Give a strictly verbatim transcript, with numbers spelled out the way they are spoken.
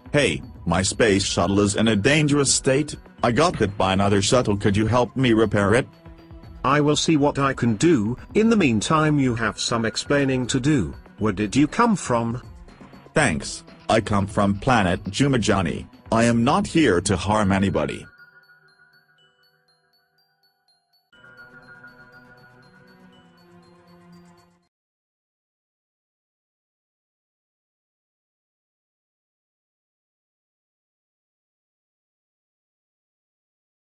Hey, my space shuttle is in a dangerous state. I got hit by another shuttle. Could you help me repair it? I will see what I can do. In the meantime, you have some explaining to do. Where did you come from? Thanks. I come from planet Jumajani. I am not here to harm anybody.